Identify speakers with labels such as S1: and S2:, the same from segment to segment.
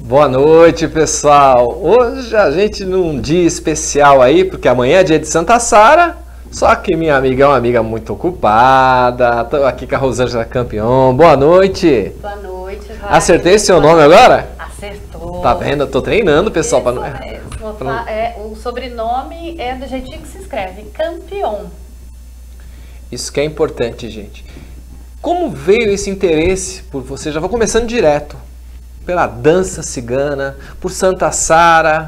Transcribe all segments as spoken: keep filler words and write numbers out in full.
S1: Boa noite, pessoal. Hoje a gente num dia especial aí, porque amanhã é dia de Santa Sara. Só que minha amiga é uma amiga muito ocupada. Estou aqui com a Rosângela Campion. Boa noite.
S2: Boa noite, Wagner.
S1: Acertei seu nome agora?
S2: Acertou.
S1: Tá vendo? Eu tô treinando, pessoal. Pra não...
S2: Pra... É, o sobrenome é do jeitinho que se escreve, Campion.
S1: Isso que é importante, gente. Como veio esse interesse por você? Já vou começando direto. Pela dança cigana, por Santa Sara.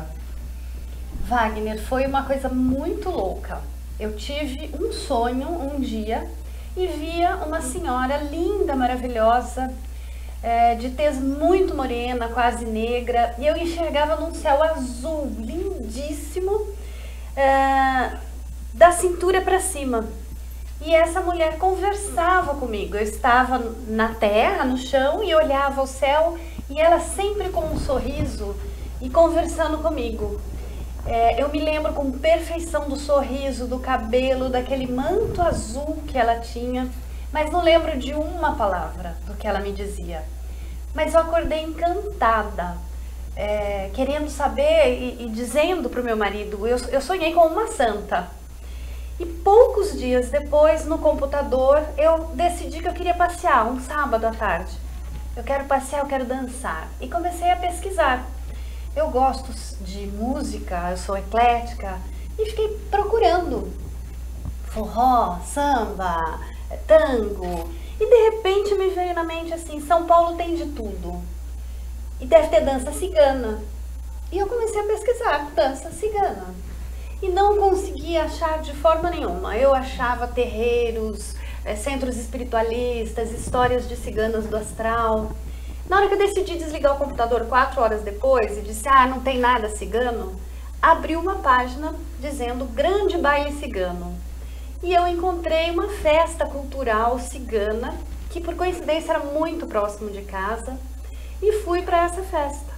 S2: Wagner, foi uma coisa muito louca. Eu tive um sonho um dia e via uma senhora linda, maravilhosa, é, de tez muito morena, quase negra, e eu enxergava num céu azul, lindíssimo, é, da cintura para cima. E essa mulher conversava comigo. Eu estava na terra, no chão, e olhava o céu, e ela sempre com um sorriso e conversando comigo. É, eu me lembro com perfeição do sorriso, do cabelo, daquele manto azul que ela tinha, mas não lembro de uma palavra do que ela me dizia. Mas eu acordei encantada, é, querendo saber e, e dizendo para o meu marido, eu, eu sonhei com uma santa. E poucos dias depois, no computador, eu decidi que eu queria passear, um sábado à tarde. Eu quero passear, eu quero dançar. E comecei a pesquisar. Eu gosto de música, eu sou eclética, e fiquei procurando forró, samba, tango. E de repente me veio na mente assim, São Paulo tem de tudo. E deve ter dança cigana. E eu comecei a pesquisar dança cigana. E não conseguia achar de forma nenhuma. Eu achava terreiros, é, centros espiritualistas, histórias de ciganas do astral. Na hora que eu decidi desligar o computador quatro horas depois e disse, ah, não tem nada cigano, abri uma página dizendo grande baile cigano. E eu encontrei uma festa cultural cigana, que por coincidência era muito próximo de casa, e fui para essa festa.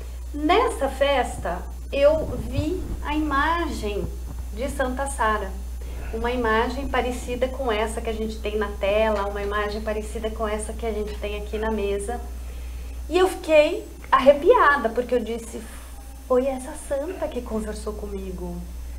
S2: Nessa festa, eu vi a imagem de Santa Sara, uma imagem parecida com essa que a gente tem na tela, uma imagem parecida com essa que a gente tem aqui na mesa. E eu fiquei arrepiada, porque eu disse, foi essa santa que conversou comigo.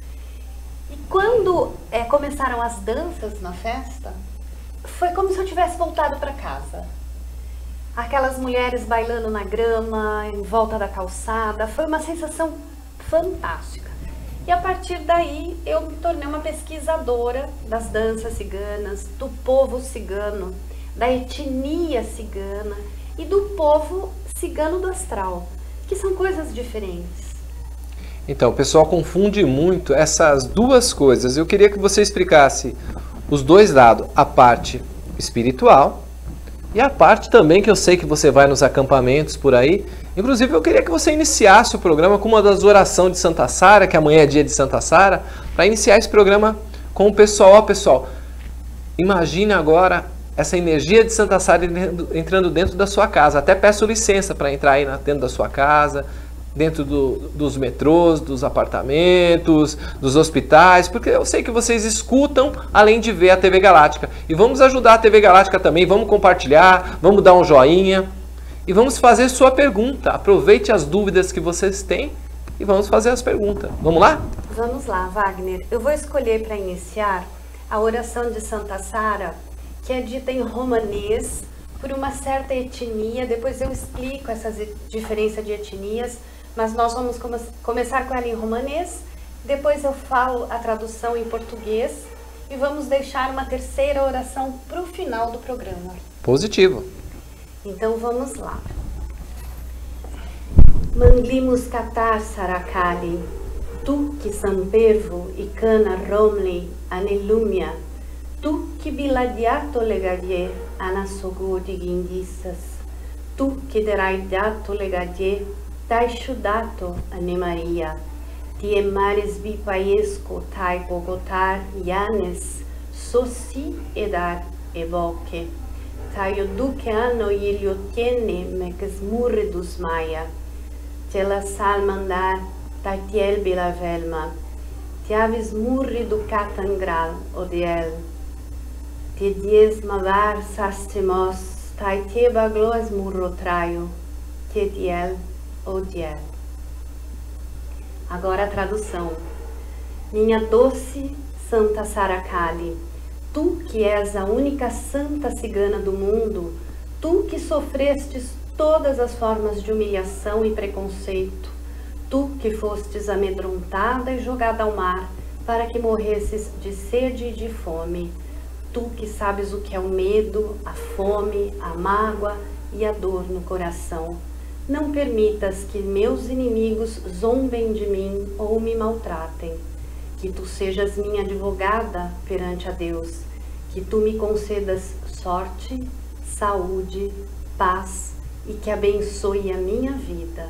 S2: E quando é, começaram as danças na festa, foi como se eu tivesse voltado para casa. Aquelas mulheres bailando na grama, em volta da calçada, foi uma sensação fantástica. E a partir daí eu me tornei uma pesquisadora das danças ciganas, do povo cigano, da etnia cigana e do povo cigano do astral, que são coisas diferentes.
S1: Então, o pessoal confunde muito essas duas coisas. Eu queria que você explicasse os dois lados, a parte espiritual e a parte também que eu sei que você vai nos acampamentos por aí. Inclusive, eu queria que você iniciasse o programa com uma das orações de Santa Sara, que amanhã é dia de Santa Sara, para iniciar esse programa com o pessoal. Ó, pessoal, imagine agora essa energia de Santa Sara entrando dentro da sua casa. Até peço licença para entrar aí dentro da sua casa, dentro do, dos metrôs, dos apartamentos, dos hospitais, porque eu sei que vocês escutam além de ver a T V Galáctica. E vamos ajudar a T V Galáctica também, vamos compartilhar, vamos dar um joinha e vamos fazer sua pergunta. Aproveite as dúvidas que vocês têm e vamos fazer as perguntas. Vamos lá?
S2: Vamos lá, Wagner. Eu vou escolher para iniciar a oração de Santa Sara, que é dita em romanês por uma certa etnia. Depois eu explico essa diferença de etnias, mas nós vamos come começar com ela em romanês, depois eu falo a tradução em português e vamos deixar uma terceira oração para o final do programa.
S1: Positivo.
S2: Então vamos lá. Manglimus katar sarakali, tu que sampervo e cana romli anelumia, tu que biladiato legadie anasogo de guindissas, tu que deraidato legadie taishudato ane Maria, tie mares bipaiesco tai bogotar ianes, sosi edar evoque, taio duque anno ilio tiene meques murridus maia, te la salmandar tai tiel bila velma, te avis murridu catangral odiel, te dies mavar sastemos tai te bagloas murro traio, te diel Odier. Agora a tradução. Minha doce Santa Sara Kali, tu que és a única santa cigana do mundo, tu que sofrestes todas as formas de humilhação e preconceito, tu que fostes amedrontada e jogada ao mar para que morresses de sede e de fome, tu que sabes o que é o medo, a fome, a mágoa e a dor no coração, não permitas que meus inimigos zombem de mim ou me maltratem. Que tu sejas minha advogada perante a Deus, que tu me concedas sorte, saúde, paz e que abençoe a minha vida.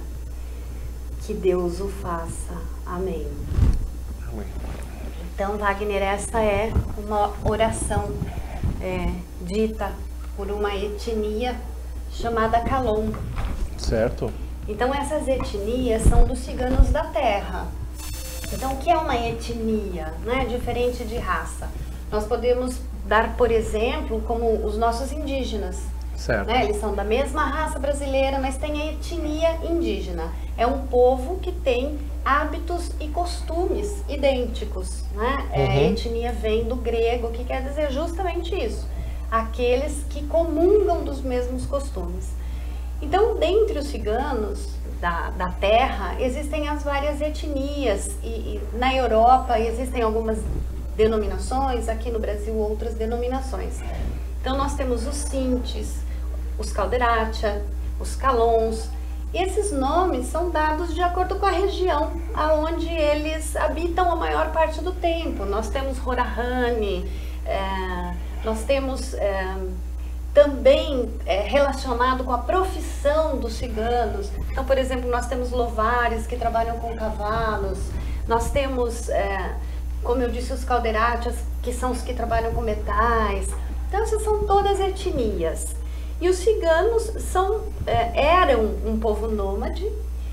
S2: Que Deus o faça. Amém.
S1: Amém.
S2: Então, Wagner, essa é uma oração é, dita por uma etnia chamada Kalon.
S1: Certo.
S2: Então, essas etnias são dos ciganos da terra. Então, o que é uma etnia, né? Diferente de raça? Nós podemos dar, por exemplo, como os nossos indígenas.
S1: Certo.
S2: Né? Eles são da mesma raça brasileira, mas tem a etnia indígena. É um povo que tem hábitos e costumes idênticos. Né?
S1: Uhum.
S2: É, a etnia vem do grego, que quer dizer justamente isso. Aqueles que comungam dos mesmos costumes. Então, dentre os ciganos da, da terra, existem as várias etnias. E, e na Europa existem algumas denominações, aqui no Brasil outras denominações. Então, nós temos os Sintis, os Calderacha, os Kalons. Esses nomes são dados de acordo com a região aonde eles habitam a maior parte do tempo. Nós temos Horahane, é, nós temos é, também é, relacionado com a profissão dos ciganos. Então, por exemplo, nós temos lovares que trabalham com cavalos, nós temos, é, como eu disse, os calderachas, que são os que trabalham com metais. Então, essas são todas etnias. E os ciganos são, é, eram um povo nômade.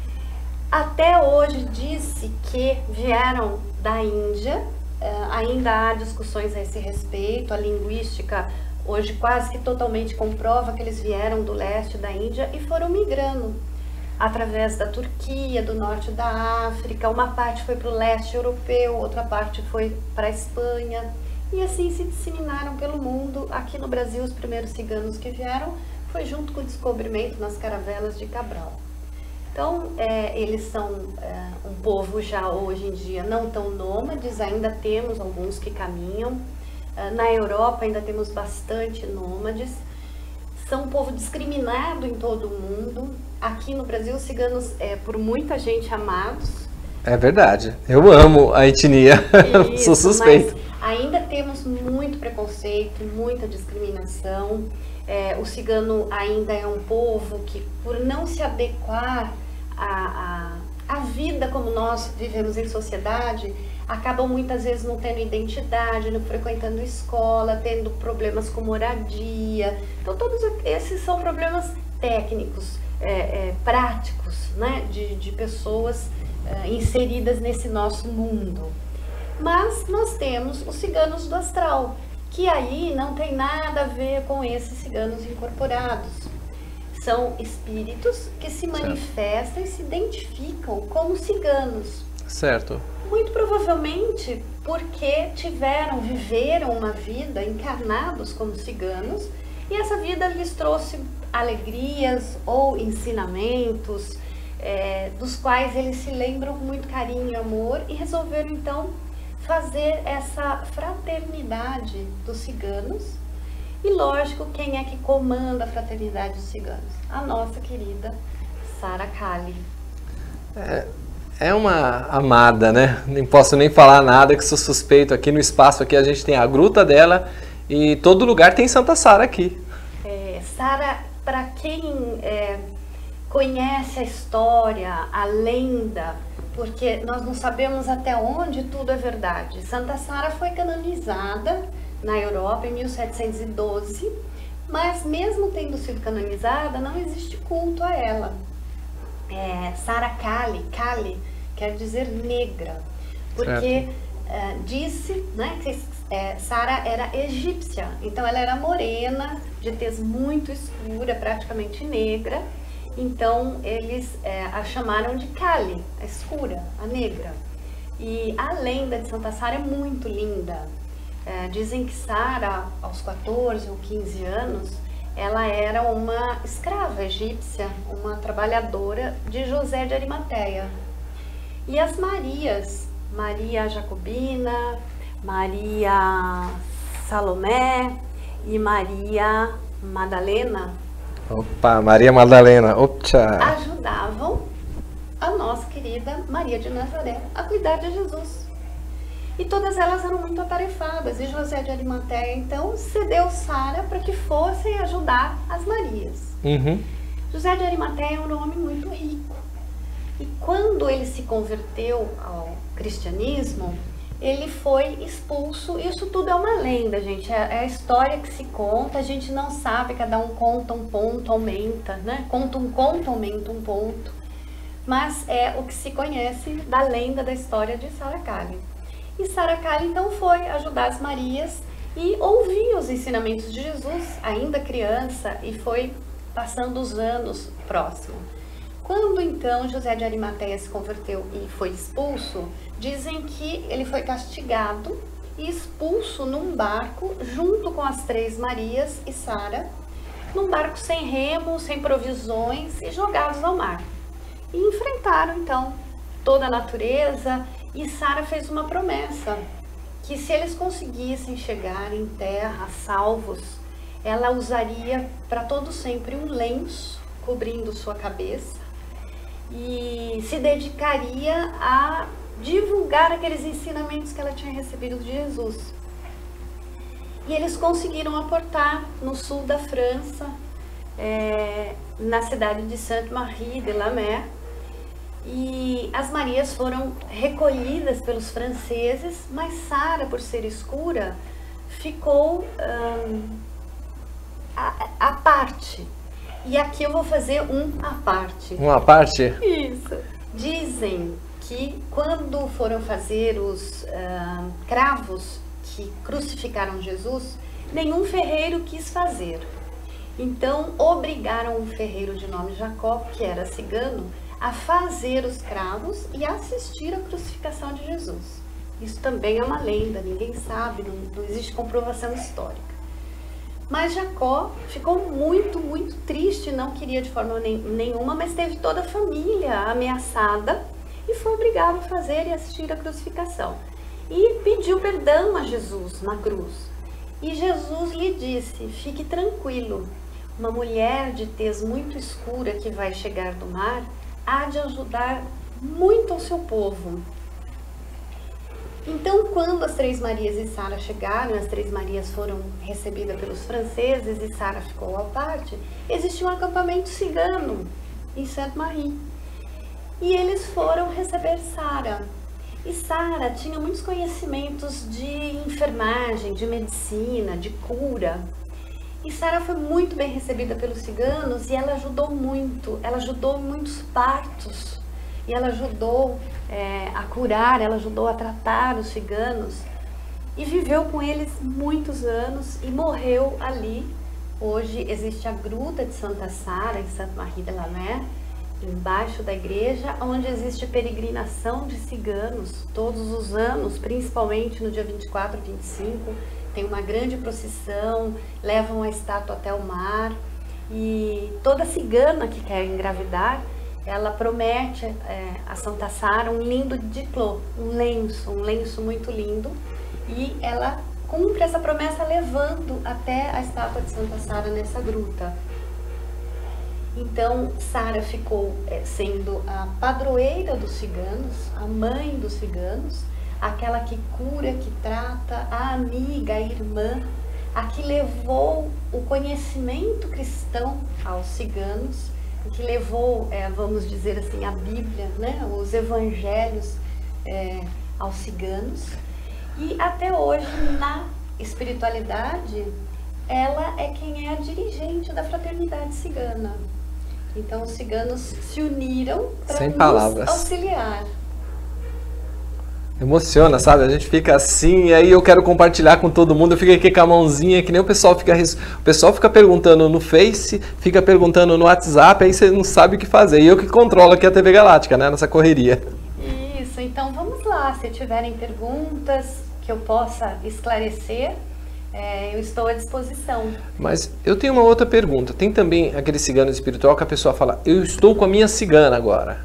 S2: Até hoje disse que vieram da Índia. É, ainda há discussões a esse respeito. A linguística hoje quase que totalmente comprova que eles vieram do leste da Índia e foram migrando através da Turquia, do norte da África. Uma parte foi para o leste europeu, outra parte foi para a Espanha. E assim se disseminaram pelo mundo. Aqui no Brasil, os primeiros ciganos que vieram foi junto com o descobrimento nas caravelas de Cabral. Então, é, eles são é, um povo já hoje em dia não tão nômades, ainda temos alguns que caminham. É, na Europa ainda temos bastante nômades. São um povo discriminado em todo o mundo. Aqui no Brasil, os ciganos, é, por muita gente, amados.
S1: É verdade. Eu amo a etnia.
S2: Isso,
S1: sou suspeito.
S2: Ainda temos muito preconceito, muita discriminação. É, o cigano ainda é um povo que, por não se adequar à, à, à vida como nós vivemos em sociedade, acabam muitas vezes não tendo identidade, não frequentando escola, tendo problemas com moradia. Então, todos esses são problemas técnicos, é, é, práticos, né, de, de pessoas é, inseridas nesse nosso mundo. Mas nós temos os ciganos do astral, que aí não tem nada a ver com esses ciganos incorporados. São espíritos que se manifestam e se identificam como ciganos.
S1: Certo.
S2: Muito provavelmente porque tiveram, viveram uma vida encarnados como ciganos e essa vida lhes trouxe alegrias ou ensinamentos é, dos quais eles se lembram com muito carinho e amor e resolveram então fazer essa fraternidade dos ciganos. E lógico, quem é que comanda a fraternidade dos ciganos? A nossa querida Sara Kali.
S1: É, é uma amada, né? Nem posso nem falar nada, que sou suspeito. Aqui no espaço aqui a gente tem a gruta dela e todo lugar tem Santa Sara aqui.
S2: É, Sara, para quem é, conhece a história, a lenda, porque nós não sabemos até onde tudo é verdade. Santa Sara foi canonizada na Europa em mil setecentos e doze, mas mesmo tendo sido canonizada, não existe culto a ela. É, Sara Kali, Kali quer dizer negra, porque é, disse, né, que é, Sara era egípcia, então ela era morena, de tez muito escura, praticamente negra, Então eles é, a chamaram de Kali, a escura, a negra. E a lenda de Santa Sara é muito linda. É, dizem que Sara, aos quatorze ou quinze anos, ela era uma escrava egípcia, uma trabalhadora de José de Arimateia. E as Marias, Maria Jacobina, Maria Salomé e Maria Madalena,
S1: Opa, Maria Madalena, opa.
S2: ajudavam a nossa querida Maria de Nazaré a cuidar de Jesus. E todas elas eram muito atarefadas, e José de Arimateia então cedeu Sara para que fossem ajudar as Marias.
S1: Uhum.
S2: José de Arimateia era um homem muito rico. E quando ele se converteu ao cristianismo, ele foi expulso. Isso tudo é uma lenda, gente. É a história que se conta, a gente não sabe, cada um conta um ponto, aumenta, né? Conta um conto, aumenta um ponto. Mas é o que se conhece da lenda da história de Sara Kali. E Sara Kali então foi ajudar as Marias e ouvia os ensinamentos de Jesus, ainda criança, e foi passando os anos próximo. Quando então José de Arimateia se converteu e foi expulso, dizem que ele foi castigado e expulso num barco junto com as três Marias e Sara, num barco sem remos, sem provisões e jogados ao mar. E enfrentaram então toda a natureza, e Sara fez uma promessa, que se eles conseguissem chegar em terra salvos, ela usaria para todo sempre um lenço cobrindo sua cabeça e se dedicaria a divulgar aqueles ensinamentos que ela tinha recebido de Jesus. E eles conseguiram aportar no sul da França, é, na cidade de Sainte-Marie de la Mer, e as Marias foram recolhidas pelos franceses, mas Sara, por ser escura, ficou hum, à, à parte. E aqui eu vou fazer um à parte.
S1: Um à parte?
S2: Isso. Dizem que quando foram fazer os uh, cravos que crucificaram Jesus, nenhum ferreiro quis fazer. Então obrigaram um ferreiro de nome Jacó, que era cigano, a fazer os cravos e assistir à crucificação de Jesus. Isso também é uma lenda, ninguém sabe, não, não existe comprovação histórica. Mas Jacó ficou muito, muito triste, não queria de forma nenhuma, mas teve toda a família ameaçada e foi obrigado a fazer e assistir à crucificação. E pediu perdão a Jesus na cruz. E Jesus lhe disse: fique tranquilo, uma mulher de tez muito escura que vai chegar do mar há de ajudar muito ao seu povo. Então, quando as Três Marias e Sara chegaram, as Três Marias foram recebidas pelos franceses e Sara ficou à parte, existia um acampamento cigano em Sainte-Marie. E eles foram receber Sara. E Sara tinha muitos conhecimentos de enfermagem, de medicina, de cura. E Sara foi muito bem recebida pelos ciganos e ela ajudou muito, ela ajudou muitos partos. E ela ajudou é, a curar, ela ajudou a tratar os ciganos. E viveu com eles muitos anos e morreu ali. Hoje existe a Gruta de Santa Sara, em Sainte-Marie de la Mer, embaixo da igreja, onde existe peregrinação de ciganos todos os anos, principalmente no dia vinte e quatro e vinte e cinco. Tem uma grande procissão, levam a estátua até o mar. E toda cigana que quer engravidar, ela promete é, a Santa Sara um lindo diplô, um lenço, um lenço muito lindo. E ela cumpre essa promessa levando até a estátua de Santa Sara nessa gruta. Então, Sara ficou é, sendo a padroeira dos ciganos, a mãe dos ciganos, aquela que cura, que trata, a amiga, a irmã, a que levou o conhecimento cristão aos ciganos, que levou, é, vamos dizer assim, a Bíblia, né, os evangelhos é, aos ciganos. E até hoje, na espiritualidade, ela é quem é a dirigente da fraternidade cigana. Então, os ciganos se uniram para nos auxiliar.
S1: Emociona, sabe? A gente fica assim, e aí eu quero compartilhar com todo mundo, eu fico aqui com a mãozinha, que nem o pessoal fica... O pessoal fica perguntando no Face, fica perguntando no WhatsApp, aí você não sabe o que fazer. E eu que controlo aqui a T V Galáctica, né? Nessa correria.
S2: Isso, então vamos lá. Se tiverem perguntas que eu possa esclarecer, é, eu estou à disposição.
S1: Mas eu tenho uma outra pergunta. Tem também aquele cigano espiritual que a pessoa fala, eu estou com a minha cigana agora.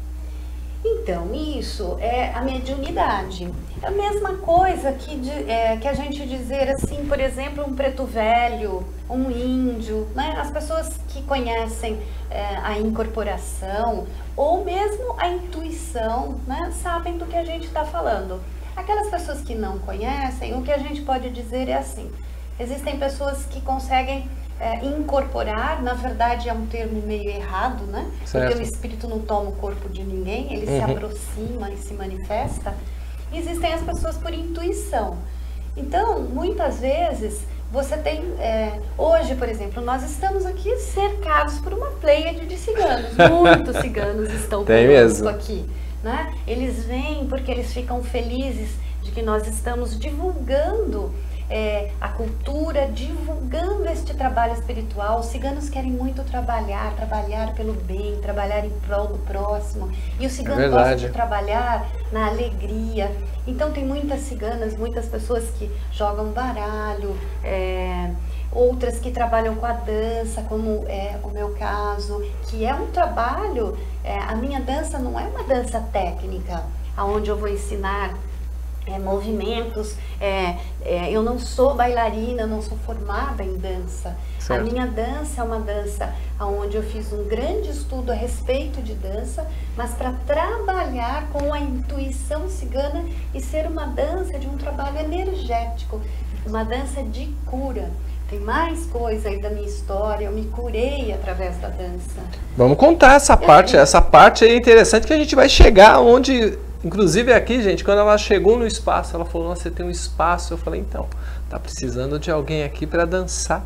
S2: Então, isso é a mediunidade. É a mesma coisa que, de, é, que a gente dizer assim, por exemplo, um preto velho, um índio, né? As pessoas que conhecem é, a incorporação ou mesmo a intuição, né? Sabem do que a gente está falando. Aquelas pessoas que não conhecem, o que a gente pode dizer é assim, existem pessoas que conseguem É, incorporar, na verdade é um termo meio errado, né?
S1: Certo.
S2: Porque o espírito não toma o corpo de ninguém, ele
S1: uhum.
S2: se aproxima e se manifesta. Existem as pessoas por intuição. Então, muitas vezes, você tem... É, hoje, por exemplo, nós estamos aqui cercados por uma pleiade de ciganos. Muitos ciganos estão conosco aqui, né? Eles vêm porque eles ficam felizes de que nós estamos divulgando É, a cultura, divulgando este trabalho espiritual. Os ciganos querem muito trabalhar, trabalhar pelo bem, trabalhar em prol do próximo. E o cigano
S1: é
S2: gosta de trabalhar na alegria. Então tem muitas ciganas, muitas pessoas que jogam baralho, é, outras que trabalham com a dança, como é o meu caso, que é um trabalho, é, a minha dança não é uma dança técnica, onde eu vou ensinar É, movimentos, é, é, eu não sou bailarina, eu não sou formada em dança.
S1: Certo.
S2: A minha dança é uma dança onde eu fiz um grande estudo a respeito de dança, mas para trabalhar com a intuição cigana e ser uma dança de um trabalho energético, uma dança de cura. Tem mais coisa aí da minha história, eu me curei através da dança.
S1: Vamos contar essa parte, é. essa parte é interessante que a gente vai chegar onde... Inclusive aqui, gente, quando ela chegou no espaço, ela falou, nossa, você tem um espaço. Eu falei, então, tá precisando de alguém aqui para dançar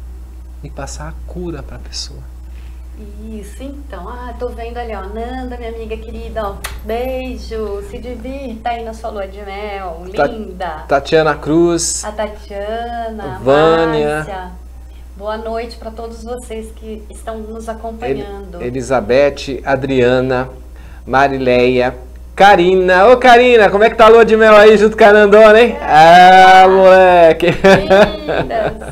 S1: e passar a cura para a pessoa.
S2: Isso, então. Ah, tô vendo ali, ó, Nanda, minha amiga querida, ó, beijo, se divirta aí na sua lua de mel, linda.
S1: Tatiana Cruz.
S2: A Tatiana,
S1: Vânia.
S2: Márcia. Boa noite para todos vocês que estão nos acompanhando.
S1: Elizabeth, Adriana, Marileia, Karina. Ô, Karina, como é que tá a lua de mel aí junto com a Nandona, hein? É. Ah, moleque.
S2: Lindas.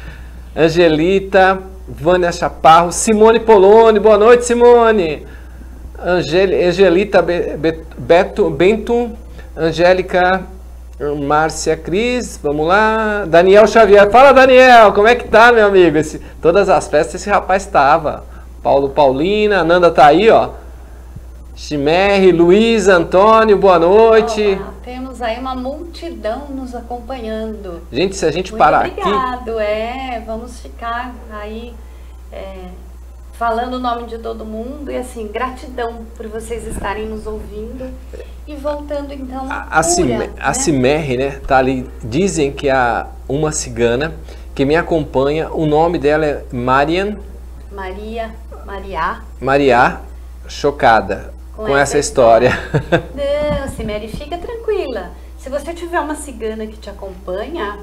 S1: Angelita, Vânia Chaparro, Simone Poloni. Boa noite, Simone. Angel, Angelita Be, Be, Beto, Bento, Angélica, Márcia Cris, vamos lá. Daniel Xavier. Fala, Daniel, como é que tá, meu amigo? Esse, todas as festas esse rapaz estava. Paulo Paulina, a Nanda tá aí, ó. Chimerre, Luiz, Antônio, boa noite.
S2: Olá, temos aí uma multidão nos acompanhando.
S1: Gente, se a gente
S2: Muito
S1: parar
S2: obrigado,
S1: aqui...
S2: Obrigado, é, vamos ficar aí é, falando o nome de todo mundo e assim, gratidão por vocês estarem nos ouvindo. E voltando então
S1: a,
S2: a
S1: a, Cime,
S2: né?
S1: a Cimerre, né, tá ali, dizem que há uma cigana que me acompanha, o nome dela é Marian...
S2: Maria, Maria...
S1: Maria, chocada. Com, com essa, essa história.
S2: história. Não, Cimere, fica tranquila. Se você tiver uma cigana que te acompanha,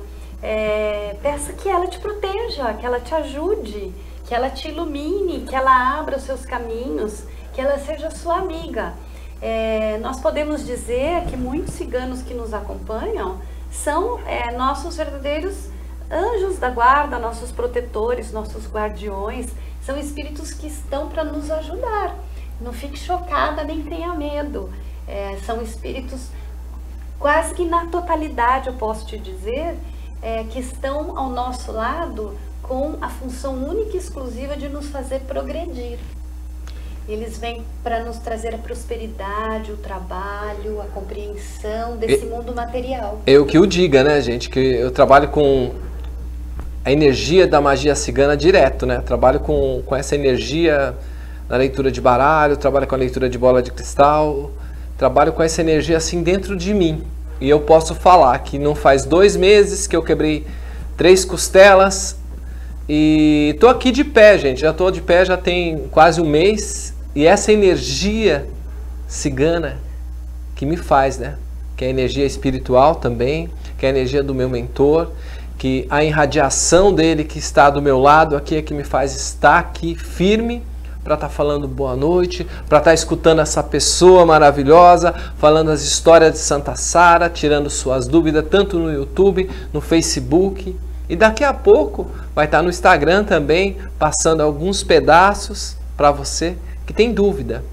S2: é, peça que ela te proteja, que ela te ajude, que ela te ilumine, que ela abra os seus caminhos, que ela seja sua amiga. É, nós podemos dizer que muitos ciganos que nos acompanham são é, nossos verdadeiros anjos da guarda, nossos protetores, nossos guardiões, são espíritos que estão para nos ajudar. Não fique chocada, nem tenha medo. É, são espíritos quase que na totalidade, eu posso te dizer, é, que estão ao nosso lado com a função única e exclusiva de nos fazer progredir. Eles vêm para nos trazer a prosperidade, o trabalho, a compreensão desse eu, mundo material.
S1: Eu que o diga, né, gente, que eu trabalho com a energia da magia cigana direto, né? Trabalho com, com essa energia na leitura de baralho, trabalho com a leitura de bola de cristal, trabalho com essa energia assim dentro de mim. E eu posso falar que não faz dois meses que eu quebrei três costelas e tô aqui de pé, gente. Já tô de pé, já tem quase um mês. E essa energia cigana que me faz, né? que é a energia espiritual também, que é a energia do meu mentor, que a irradiação dele que está do meu lado aqui é que me faz estar aqui firme para estar falando boa noite, para estar escutando essa pessoa maravilhosa, falando as histórias de Santa Sara, tirando suas dúvidas, tanto no YouTube, no Facebook. E daqui a pouco vai estar no Instagram também, passando alguns pedaços para você que tem dúvida.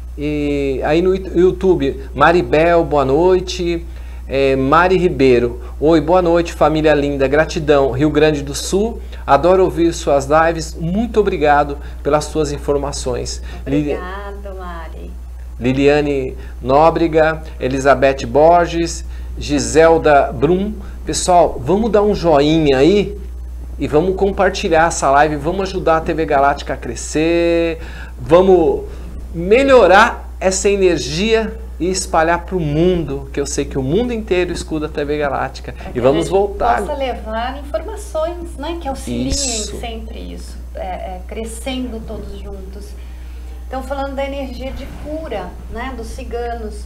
S1: E aí no YouTube, Maribel, boa noite. É, Mari Ribeiro, oi, boa noite, família linda, gratidão, Rio Grande do Sul, adoro ouvir suas lives, muito obrigado pelas suas informações.
S2: Obrigado, Mari.
S1: Liliane Nóbrega, Elizabeth Borges, Giselda Brum. Pessoal, vamos dar um joinha aí e vamos compartilhar essa live, vamos ajudar a T V Galáctica a crescer, vamos melhorar essa energia e espalhar para o mundo, que eu sei que o mundo inteiro escuta a T V Galáctica. É e vamos voltar.
S2: Possa levar informações, né, que auxiliem
S1: isso.
S2: sempre isso, é, é, crescendo todos juntos. Então, falando da energia de cura, né, dos ciganos,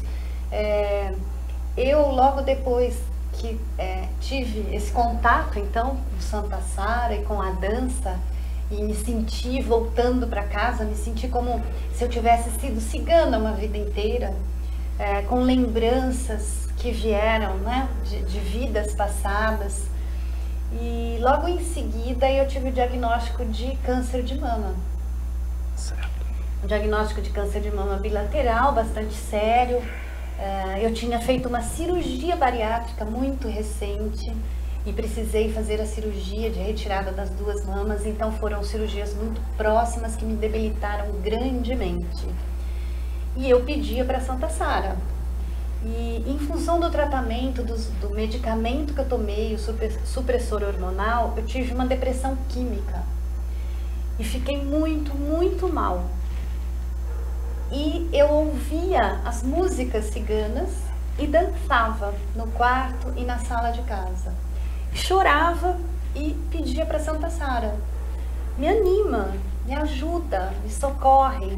S2: é, eu logo depois que é, tive esse contato, então, com Santa Sara e com a dança, e me senti voltando para casa, me senti como se eu tivesse sido cigana uma vida inteira, é, com lembranças que vieram, né, de, de vidas passadas. E logo em seguida eu tive o diagnóstico de câncer de mama.
S1: Certo.
S2: Um diagnóstico de câncer de mama bilateral, bastante sério. É, eu tinha feito uma cirurgia bariátrica muito recente e precisei fazer a cirurgia de retirada das duas mamas, então foram cirurgias muito próximas que me debilitaram grandemente. E eu pedia para Santa Sara. E em função do tratamento, do, do medicamento que eu tomei, o supressor hormonal, eu tive uma depressão química. E fiquei muito, muito mal. E eu ouvia as músicas ciganas e dançava no quarto e na sala de casa. Chorava e pedia para Santa Sara: me anima, me ajuda, me socorre.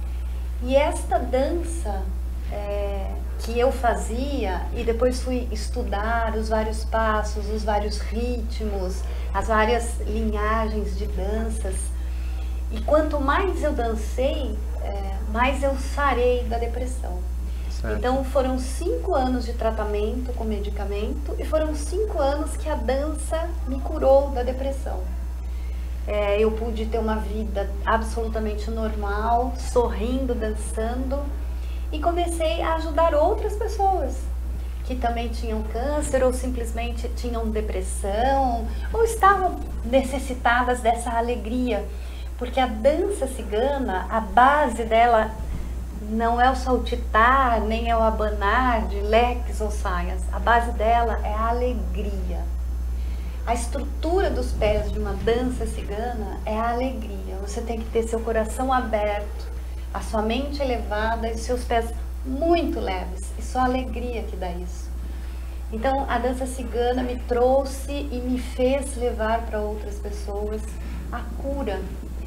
S2: E esta dança é, que eu fazia, e depois fui estudar os vários passos, os vários ritmos, as várias linhagens de danças. E quanto mais eu dancei, é, mais eu sarei da depressão. Certo. Então foram cinco anos de tratamento com medicamento e foram cinco anos que a dança me curou da depressão. É, eu pude ter uma vida absolutamente normal, sorrindo, dançando, e comecei a ajudar outras pessoas que também tinham câncer ou simplesmente tinham depressão ou estavam necessitadas dessa alegria, porque a dança cigana, a base dela não é o saltitar, nem é o abanar de leques ou saias, a base dela é a alegria. A estrutura dos pés de uma dança cigana é a alegria. Você tem que ter seu coração aberto, a sua mente elevada e seus pés muito leves. E só a alegria que dá isso. Então, a dança cigana me trouxe e me fez levar para outras pessoas a cura,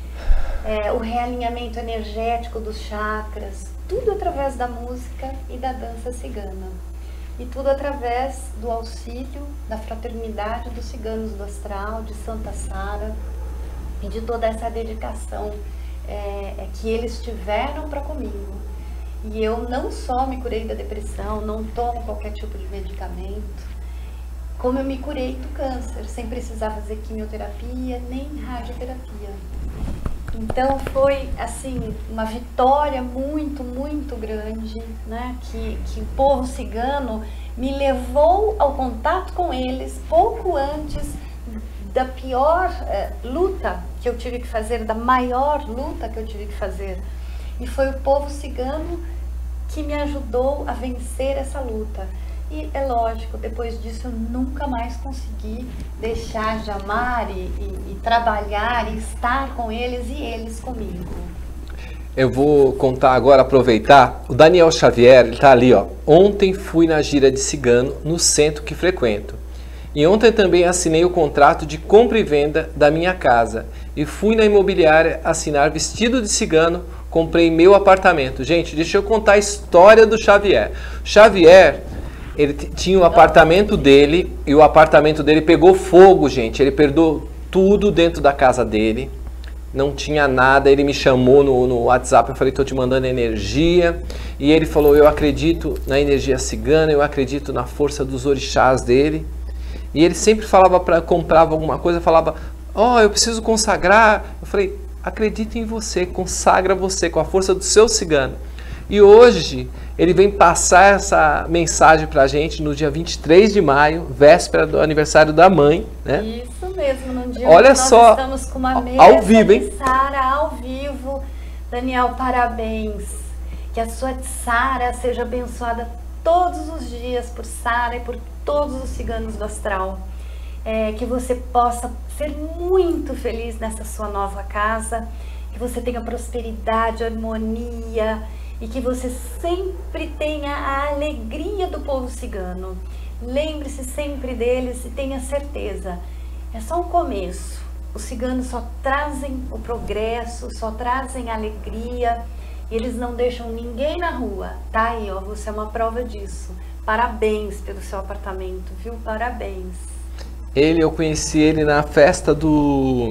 S2: é, o realinhamento energético dos chakras, tudo através da música e da dança cigana. E tudo através do auxílio da fraternidade dos ciganos do astral, de Santa Sara, e de toda essa dedicação é, é, que eles tiveram para comigo. E eu não só me curei da depressão, não tomo qualquer tipo de medicamento, como eu me curei do câncer, sem precisar fazer quimioterapia nem radioterapia. Então foi assim uma vitória muito, muito grande, né? Que, que o povo cigano me levou ao contato com eles pouco antes da pior eh, luta que eu tive que fazer, da maior luta que eu tive que fazer. E foi o povo cigano que me ajudou a vencer essa luta. E é lógico, depois disso eu nunca mais consegui deixar de amar e, e, e trabalhar e estar com eles e eles comigo.
S1: Eu vou contar agora, aproveitar, o Daniel Xavier, ele tá ali, ó. Ontem fui na gira de cigano no centro que frequento. E ontem também assinei o contrato de compra e venda da minha casa. E fui na imobiliária assinar vestido de cigano, comprei meu apartamento. Gente, deixa eu contar a história do Xavier. Xavier... Ele tinha o apartamento dele e o apartamento dele pegou fogo, gente. Ele perdeu tudo dentro da casa dele. Não tinha nada. Ele me chamou no, no WhatsApp. Eu falei, estou te mandando energia. E ele falou, eu acredito na energia cigana. Eu acredito na força dos orixás dele. E ele sempre falava para comprava alguma coisa, falava, ó, oh, eu preciso consagrar. Eu falei, acredita em você, consagra você com a força do seu cigano. E hoje ele vem passar essa mensagem para a gente no dia vinte e três de maio, véspera do aniversário da mãe, né?
S2: Isso mesmo, num dia
S1: Olha
S2: que nós
S1: só,
S2: estamos com uma mesa
S1: ao vivo, hein?
S2: de Sara ao vivo. Daniel, parabéns. Que a sua Sara seja abençoada todos os dias por Sara e por todos os ciganos do astral. É, que você possa ser muito feliz nessa sua nova casa, que você tenha prosperidade, harmonia e que você sempre tenha a alegria do povo cigano. Lembre-se sempre deles e tenha certeza, é só um começo. Os ciganos só trazem o progresso, só trazem alegria e eles não deixam ninguém na rua. Tá aí, ó, você é uma prova disso. Parabéns pelo seu apartamento, viu? Parabéns.
S1: Ele, eu conheci ele na festa do,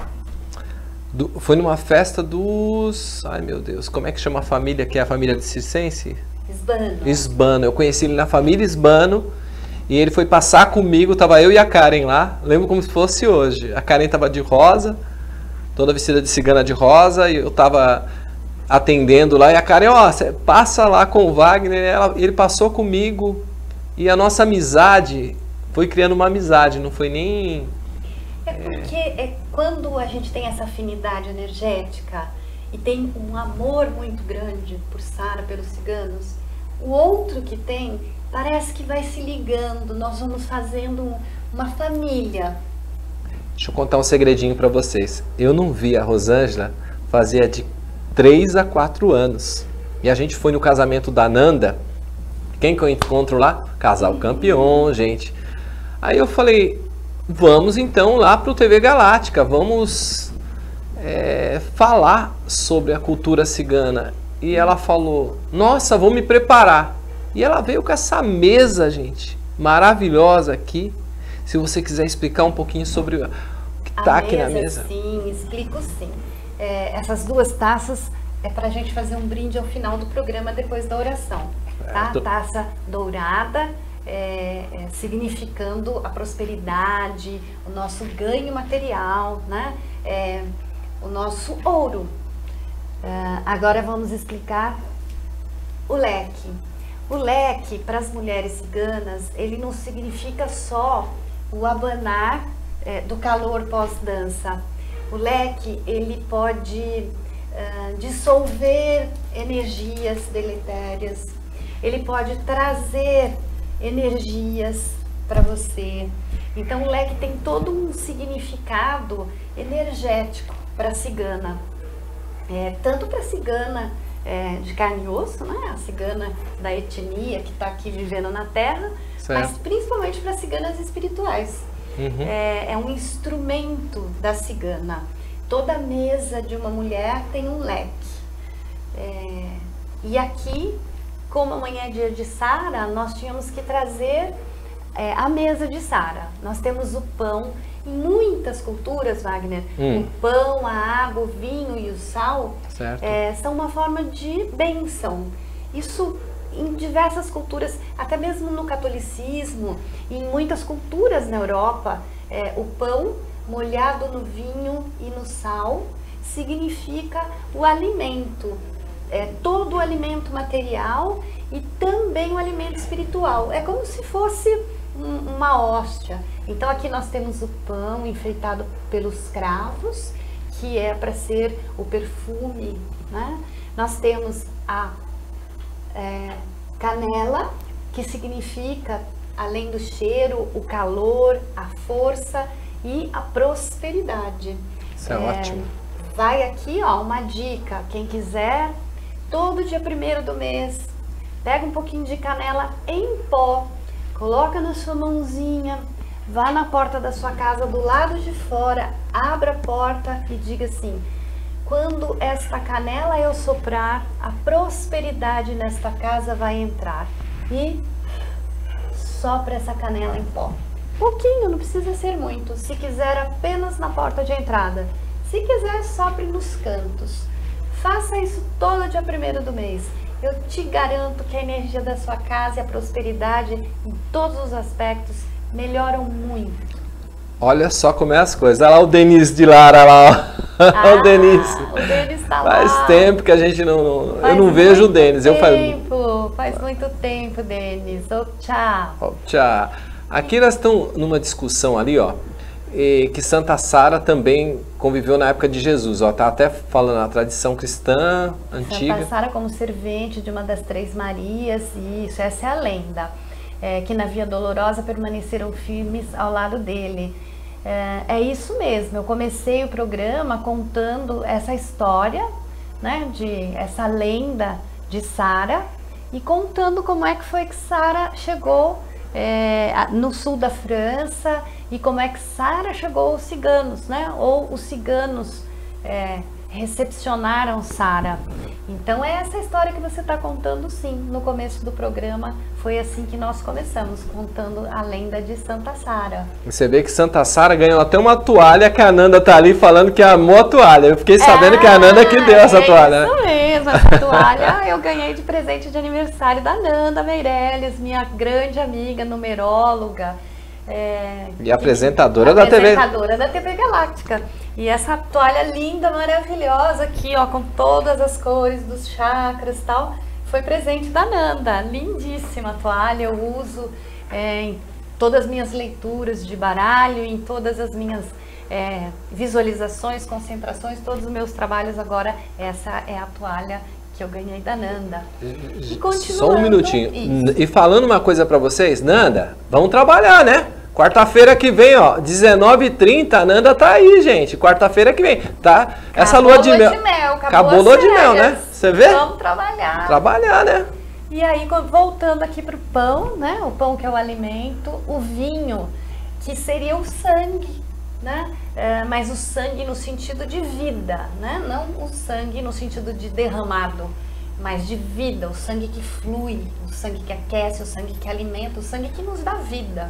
S1: do... Foi numa festa dos... Ai, meu Deus, como é que chama a família, que é a família de Circense?
S2: Esbano.
S1: Esbano. Eu conheci ele na família Esbano e ele foi passar comigo, tava eu e a Karen lá. Lembro como se fosse hoje. A Karen tava de rosa, toda vestida de cigana de rosa, e eu tava atendendo lá. E a Karen, ó, você passa lá com o Wagner. Ela, ele passou comigo e a nossa amizade... Foi criando uma amizade, não foi nem...
S2: É porque é, quando a gente tem essa afinidade energética e tem um amor muito grande por Sara, pelos ciganos, o outro que tem parece que vai se ligando, nós vamos fazendo um, uma família.
S1: Deixa eu contar um segredinho para vocês. Eu não vi a Rosângela fazia de três a quatro anos. E a gente foi no casamento da Nanda. Quem que eu encontro lá? Casal campeão, gente. Aí eu falei, vamos então lá para o T V Galáctica, vamos é, falar sobre a cultura cigana. E ela falou, nossa, vou me preparar. E ela veio com essa mesa, gente, maravilhosa aqui. Se você quiser explicar um pouquinho sobre o que está aqui na mesa.
S2: Sim, explico sim. É, essas duas taças é para a gente fazer um brinde ao final do programa depois da oração. Tá?
S1: Certo.
S2: Taça dourada. É, é, significando a prosperidade, o nosso ganho material, né? É, o nosso ouro. É, agora vamos explicar o leque. O leque, para as mulheres ciganas, ele não significa só o abanar é, do calor pós-dança. O leque, ele pode é, dissolver energias deletérias, ele pode trazer energias para você. Então o leque tem todo um significado energético para a cigana, é, tanto para a cigana é, de carne e osso, né? A cigana da etnia que está aqui vivendo na Terra, certo. Mas principalmente para ciganas espirituais. Uhum. É, é um instrumento da cigana. Toda mesa de uma mulher tem um leque. É, e aqui, como amanhã é dia de Sara, nós tínhamos que trazer é, a mesa de Sara. Nós temos o pão. Em muitas culturas, Wagner, hum. o pão, a água, o vinho e o sal é, são uma forma de bênção. Isso em diversas culturas, até mesmo no catolicismo, em muitas culturas na Europa, é, o pão molhado no vinho e no sal significa o alimento. É, todo o alimento material e também o alimento espiritual. É como se fosse um, uma hóstia. Então aqui nós temos o pão enfeitado pelos cravos, que é para ser o perfume, né? Nós temos a é, canela, que significa, além do cheiro, o calor, a força e a prosperidade.
S1: Isso é, é ótimo.
S2: Vai aqui, ó, uma dica, quem quiser... Todo dia primeiro do mês, pega um pouquinho de canela em pó, coloca na sua mãozinha, vá na porta da sua casa do lado de fora, abra a porta e diga assim: quando esta canela eu soprar, a prosperidade nesta casa vai entrar. E assopra essa canela em pó. Pouquinho, não precisa ser muito. Se quiser, apenas na porta de entrada. Se quiser, sopre nos cantos. Faça isso todo dia primeiro do mês. Eu te garanto que a energia da sua casa e a prosperidade em todos os aspectos melhoram muito.
S1: Olha só como é as coisas. Olha lá o Denis de Lara lá.
S2: Ah,
S1: o Denis.
S2: O Denis tá lá.
S1: Faz tempo que a gente não... não
S2: Faz
S1: eu não vejo o Denis.
S2: Tempo,
S1: Eu falo...
S2: faz muito tempo, Denis. Oh, tchau.
S1: Oh, tchau. Aqui nós estamos numa discussão ali, ó. E que Santa Sara também conviveu na época de Jesus. Ó, tá até falando a tradição cristã antiga.
S2: Santa Sara como servente de uma das três Marias. Isso, essa é a lenda. É, que na Via Dolorosa permaneceram firmes ao lado dele. É, é isso mesmo, eu comecei o programa contando essa história, né, de essa lenda de Sara e contando como é que foi que Sara chegou é, no sul da França e como é que Sara chegou aos ciganos, né, ou os ciganos é, recepcionaram Sara. Então é essa história que você está contando, sim. No começo do programa foi assim que nós começamos, contando a lenda de Santa Sara.
S1: Você vê que Santa Sara ganhou até uma toalha que a Nanda tá ali falando que amou a toalha. Eu fiquei sabendo é, que a Nanda que deu essa
S2: é
S1: toalha.
S2: Isso mesmo, essa toalha eu ganhei de presente de aniversário da Nanda Meirelles, minha grande amiga, numeróloga. É,
S1: e apresentadora da T V.
S2: Apresentadora da T V Galáctica. E essa toalha linda, maravilhosa aqui, ó, com todas as cores dos chakras e tal, foi presente da Nanda. Lindíssima a toalha, eu uso é, em todas as minhas leituras de baralho, em todas as minhas é, visualizações, concentrações, todos os meus trabalhos agora, essa é a toalha que eu ganhei da Nanda. E
S1: só um minutinho. Isso. E falando uma coisa pra vocês, Nanda, vamos trabalhar, né? Quarta-feira que vem, ó, dezenove e trinta, a Nanda tá aí, gente. Quarta-feira que vem, tá? Essa
S2: acabou
S1: lua de mel.
S2: De mel acabou,
S1: acabou lua de mel, né? Você vê?
S2: Vamos trabalhar.
S1: Trabalhar, né?
S2: E aí, voltando aqui pro pão, né? O pão que é o alimento, o vinho, que seria o sangue, né? É, mas o sangue no sentido de vida, né? Não o sangue no sentido de derramado, mas de vida, o sangue que flui, o sangue que aquece, o sangue que alimenta, o sangue que nos dá vida.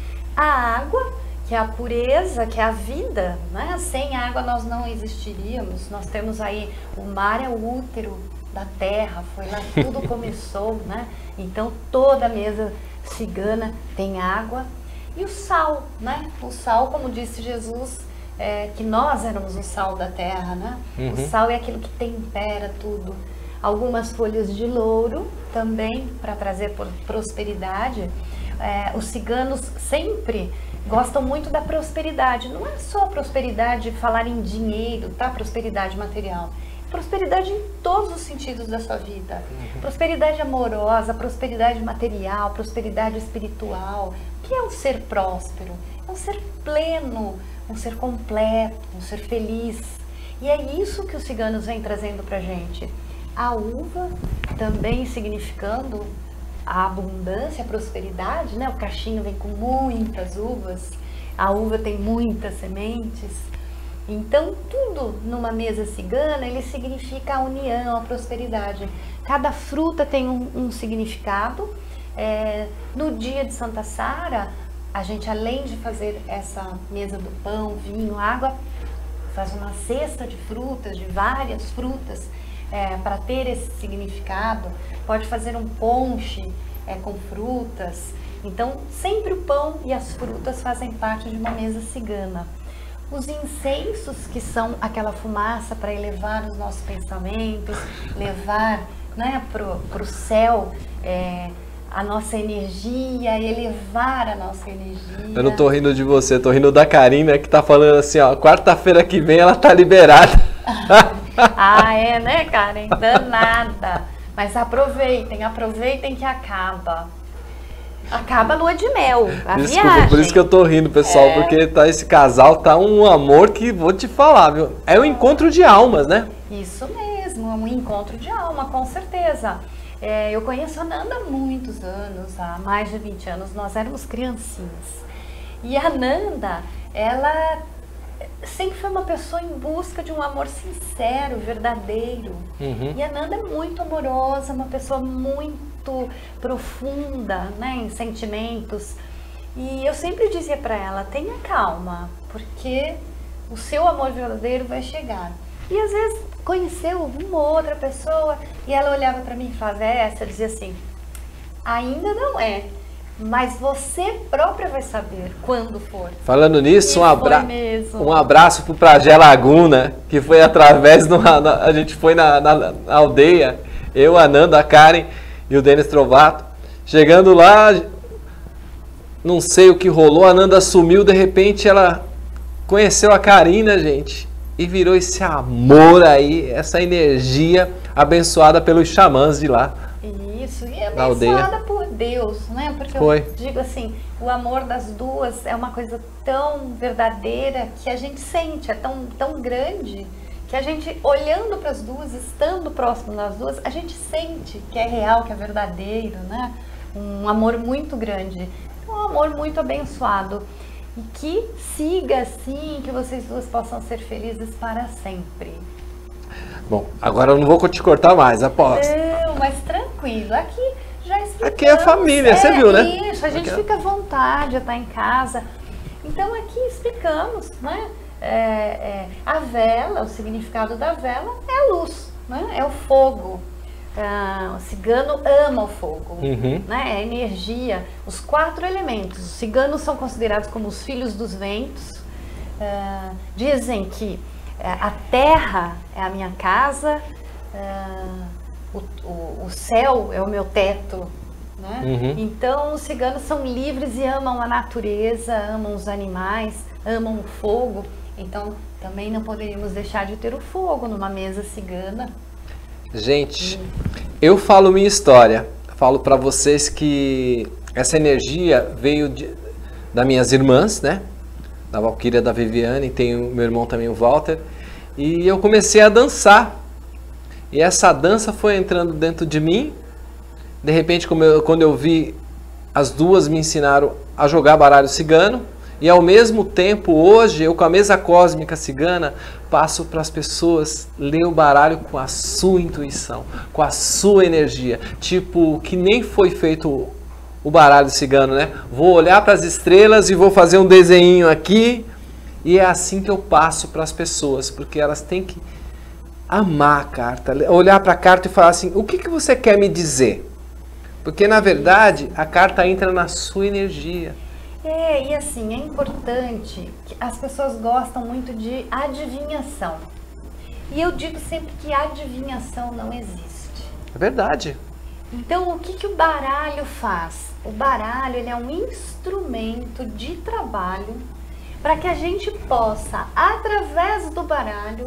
S2: A água, que é a pureza, que é a vida, né? Sem água nós não existiríamos. Nós temos aí, o mar é o útero da terra, foi lá que tudo começou, né? Então toda a mesa cigana tem água. E o sal, né? O sal, como disse Jesus, é, que nós éramos o sal da terra, né? Uhum. O sal é aquilo que tempera tudo. Algumas folhas de louro também, para trazer prosperidade. É, os ciganos sempre gostam muito da prosperidade. Não é só prosperidade falar em dinheiro, tá? Prosperidade material. Prosperidade em todos os sentidos da sua vida. Uhum. Prosperidade amorosa, prosperidade material, prosperidade espiritual. O que é um ser próspero? É um ser pleno, um ser completo, um ser feliz. E é isso que os ciganos vêm trazendo pra gente. A uva também significando a abundância, a prosperidade, né? O cachinho vem com muitas uvas, a uva tem muitas sementes. Então, tudo numa mesa cigana, ele significa a união, a prosperidade. Cada fruta tem um, um significado. É, no dia de Santa Sara, a gente, além de fazer essa mesa do pão, vinho, água, faz uma cesta de frutas, de várias frutas, é, para ter esse significado. Pode fazer um ponche é, com frutas. Então, sempre o pão e as frutas fazem parte de uma mesa cigana. Os incensos, que são aquela fumaça para elevar os nossos pensamentos, levar, né, para o céu é, a nossa energia, elevar a nossa energia.
S1: Eu não tô rindo de você, tô rindo da Karina, que tá falando assim, ó, quarta-feira que vem ela tá liberada.
S2: Ah, é, né, Karen? Danada. Mas aproveitem, aproveitem que acaba. Acaba a lua de mel, a
S1: Desculpa,
S2: viagem.
S1: por isso que eu tô rindo, pessoal, é... porque tá, esse casal tá um amor que vou te falar, viu? É um encontro de almas, né?
S2: Isso mesmo, é um encontro de alma, com certeza. É, eu conheço a Nanda há muitos anos, há mais de vinte anos, nós éramos criancinhas. E a Nanda, ela sempre foi uma pessoa em busca de um amor sincero, verdadeiro. Uhum. E a Nanda é muito amorosa, uma pessoa muito muito profunda, né, em sentimentos. E eu sempre dizia para ela, tenha calma, porque o seu amor verdadeiro vai chegar. E às vezes conheceu uma outra pessoa e ela olhava para mim e falava, é essa, dizia assim, ainda não é, mas você própria vai saber quando for.
S1: Falando nisso, um, abra
S2: mesmo.
S1: um abraço pro Pragé Laguna, que foi através do... A gente foi na, na, na aldeia, eu, a Nanda, a Karen e o Denis Trovato. Chegando lá, não sei o que rolou, a Nanda sumiu, de repente ela conheceu a Karina, gente, e virou esse amor aí, essa energia abençoada pelos xamãs de lá.
S2: Isso, e abençoada por Deus, né? Porque
S1: Foi.
S2: eu digo assim, o amor das duas é uma coisa tão verdadeira que a gente sente, é tão, tão grande, que a gente, olhando para as duas, estando próximo das duas, a gente sente que é real, que é verdadeiro, né? Um amor muito grande, um amor muito abençoado. E que siga assim, que vocês duas possam ser felizes para sempre.
S1: Bom, agora eu não vou te cortar mais, aposto.
S2: Não, mas tranquilo, aqui já explicamos.
S1: Aqui é família, é, você viu, né?
S2: Isso, a gente aqui fica à vontade, está em casa. Então aqui explicamos, né? É, é, a vela, o significado da vela é a luz, né? É o fogo. Ah, o cigano ama o fogo,
S1: uhum.
S2: né? É a energia, os quatro elementos. Os ciganos são considerados como os filhos dos ventos. Ah, dizem que a terra é a minha casa, uh, o, o, o céu é o meu teto, né?
S1: Uhum.
S2: Então os ciganos são livres e amam a natureza, amam os animais, amam o fogo. Então também não poderíamos deixar de ter o fogo numa mesa cigana.
S1: Gente, hum. eu falo minha história, falo para vocês que essa energia veio de, das minhas irmãs, né? Da Valquíria, da Viviane, tem o meu irmão também, o Walter, e eu comecei a dançar, e essa dança foi entrando dentro de mim. De repente, como eu, quando eu vi, as duas me ensinaram a jogar baralho cigano, e ao mesmo tempo, hoje, eu com a mesa cósmica cigana, passo para as pessoas ler o baralho com a sua intuição, com a sua energia, tipo, que nem foi feito o baralho cigano, né? Vou olhar para as estrelas e vou fazer um desenho aqui, e é assim que eu passo para as pessoas, porque elas têm que amar a carta, olhar para a carta e falar assim, o que, que você quer me dizer? Porque na verdade a carta entra na sua energia.
S2: É, e assim, é importante, que as pessoas gostam muito de adivinhação, e eu digo sempre que adivinhação não existe.
S1: É verdade.
S2: Então, o que, que o baralho faz? O baralho ele é um instrumento de trabalho para que a gente possa, através do baralho,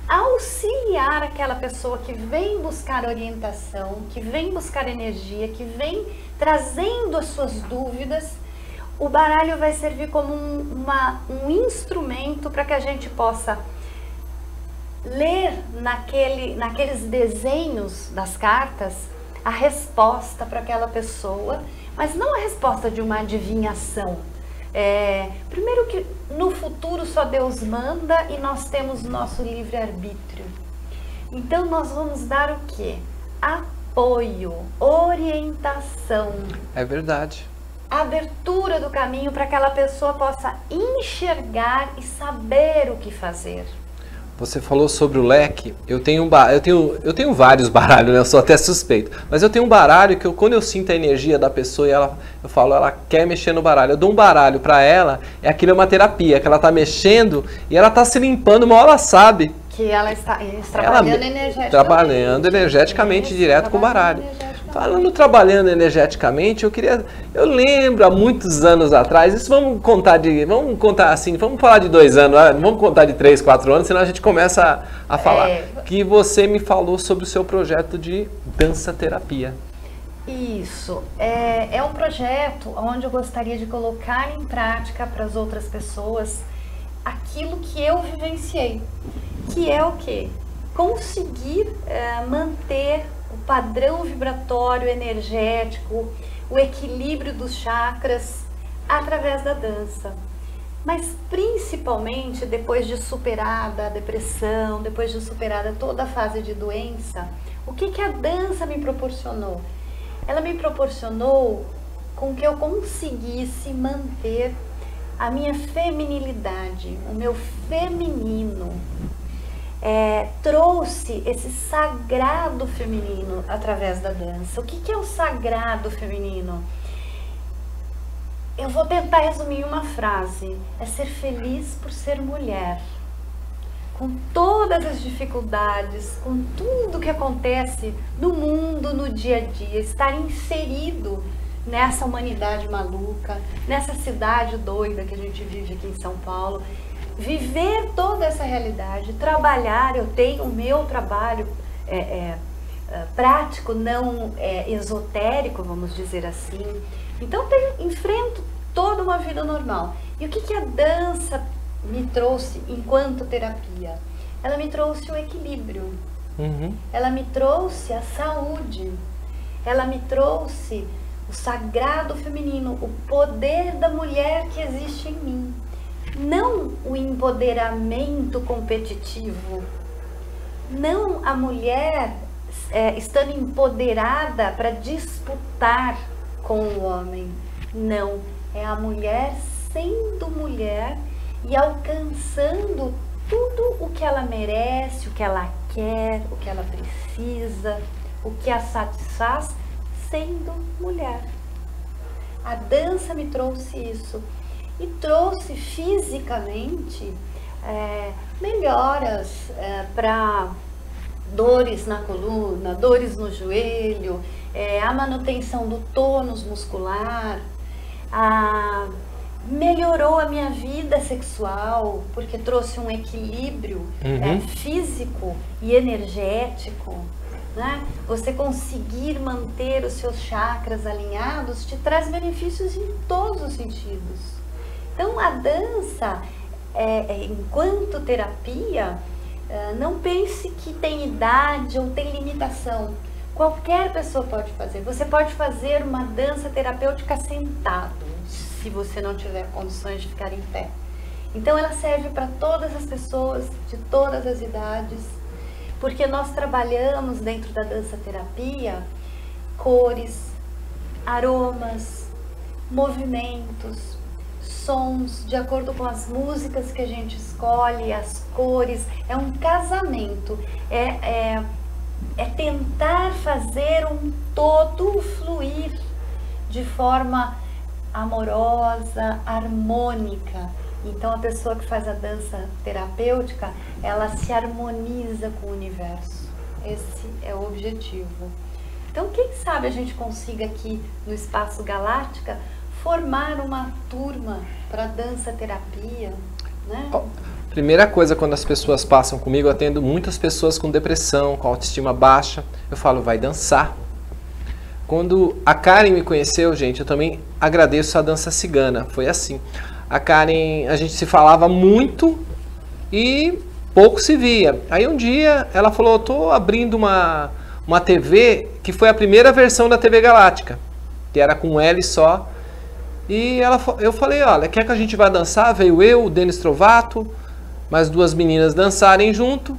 S2: auxiliar aquela pessoa que vem buscar orientação, que vem buscar energia, que vem trazendo as suas dúvidas. O baralho vai servir como um, uma, um instrumento para que a gente possa ler naquele, naqueles desenhos das cartas a resposta para aquela pessoa, mas não a resposta de uma adivinhação. É, primeiro que no futuro só Deus manda e nós temos nosso livre-arbítrio. Então nós vamos dar o quê? Apoio, orientação.
S1: É verdade.
S2: Abertura do caminho para que aquela pessoa possa enxergar e saber o que fazer.
S1: Você falou sobre o leque. Eu tenho, um eu tenho, eu tenho vários baralhos, né? Eu sou até suspeito. Mas eu tenho um baralho que eu, quando eu sinto a energia da pessoa e ela, eu falo, ela quer mexer no baralho. Eu dou um baralho para ela, é aquilo é uma terapia, que ela tá mexendo e ela tá se limpando, mal ela sabe.
S2: Que ela está isso, trabalhando
S1: ela,
S2: energeticamente.
S1: Trabalhando energeticamente isso, direto com o baralho. Falando trabalhando energeticamente, eu queria, eu lembro há muitos anos atrás, isso vamos contar de, vamos contar assim, vamos falar de dois anos, não vamos contar de três, quatro anos, senão a gente começa a, a falar. É, que você me falou sobre o seu projeto de dança terapia.
S2: Isso, é, é um projeto onde eu gostaria de colocar em prática para as outras pessoas aquilo que eu vivenciei, que é o quê? Conseguir é, manter o padrão vibratório, energético, o equilíbrio dos chakras através da dança. Mas principalmente depois de superada a depressão, depois de superada toda a fase de doença, o que, que a dança me proporcionou? ela me proporcionou com que eu conseguisse manter a minha feminilidade, o meu feminino. É, trouxe esse sagrado feminino através da dança. O que, que é o sagrado feminino? Eu vou tentar resumir em uma frase: é ser feliz por ser mulher. Com todas as dificuldades, com tudo que acontece no mundo, no dia a dia, estar inserido nessa humanidade maluca, nessa cidade doida que a gente vive aqui em São Paulo, viver toda essa realidade, trabalhar. Eu tenho o meu trabalho é, é, é, prático, não é, esotérico, vamos dizer assim. Então eu enfrento toda uma vida normal. E o que, que a dança me trouxe enquanto terapia? Ela me trouxe o equilíbrio, uhum. Ela me trouxe a saúde, ela me trouxe o sagrado feminino, o poder da mulher que existe em mim. Não o empoderamento competitivo, não a mulher é, estando empoderada para disputar com o homem. Não, é a mulher sendo mulher e alcançando tudo o que ela merece, o que ela quer, o que ela precisa, o que a satisfaz sendo mulher. A dança me trouxe isso e trouxe fisicamente é, melhoras é, para dores na coluna, dores no joelho, é, a manutenção do tônus muscular, a melhorou a minha vida sexual, porque trouxe um equilíbrio uhum. é, físico e energético, né? Você conseguir manter os seus chakras alinhados te traz benefícios em todos os sentidos. Então a dança, é, enquanto terapia, é, não pense que tem idade ou tem limitação. Qualquer pessoa pode fazer. Você pode fazer uma dança terapêutica sentado, se você não tiver condições de ficar em pé. Então ela serve para todas as pessoas, de todas as idades, porque nós trabalhamos dentro da dança terapia cores, aromas, movimentos, sons, de acordo com as músicas que a gente escolhe, as cores. É um casamento, é, é, é tentar fazer um todo fluir de forma amorosa, harmônica. Então a pessoa que faz a dança terapêutica, ela se harmoniza com o universo. Esse é o objetivo. Então quem sabe a gente consiga aqui no Espaço Galáctica formar uma turma para dança terapia, né?
S1: Oh, primeira coisa, quando as pessoas passam comigo, eu atendo muitas pessoas com depressão, com autoestima baixa, eu falo, vai dançar. Quando a Karen me conheceu, gente, eu também agradeço a dança cigana. Foi assim. A Karen, a gente se falava muito e pouco se via. Aí um dia ela falou, eu tô abrindo uma, uma T V, que foi a primeira versão da T V Galáctica, que era com L só. E ela, eu falei, olha, quer que a gente vá dançar? Veio eu, o Denis Trovato, mais duas meninas dançarem junto.